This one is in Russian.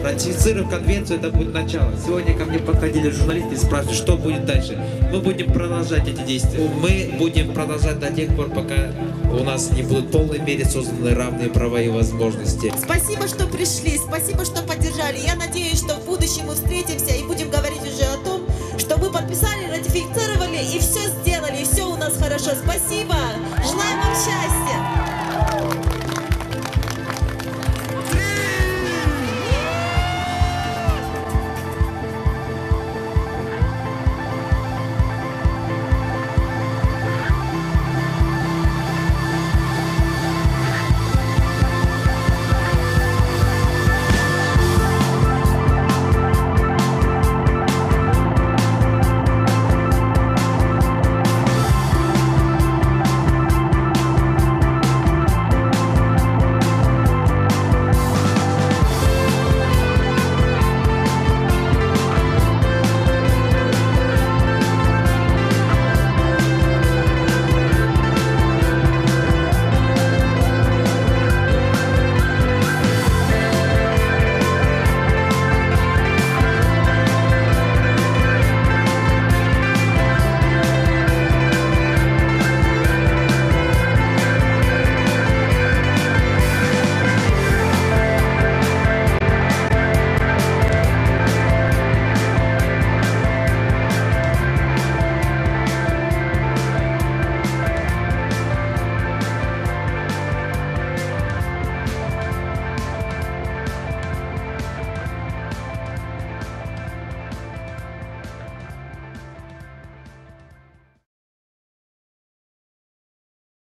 Ратифицировав конвенцию, это будет начало. Сегодня ко мне подходили журналисты и спрашивали, что будет дальше. Мы будем продолжать эти действия. Мы будем продолжать до тех пор, пока у нас не будут в полной мере созданы равные права и возможности. Спасибо, что пришли, спасибо, что поддержали. Я надеюсь, что в будущем мы встретимся и будем говорить уже о том, что мы подписали, ратифицировали и все сделали, и все у нас хорошо. Спасибо! Желаем вам счастья!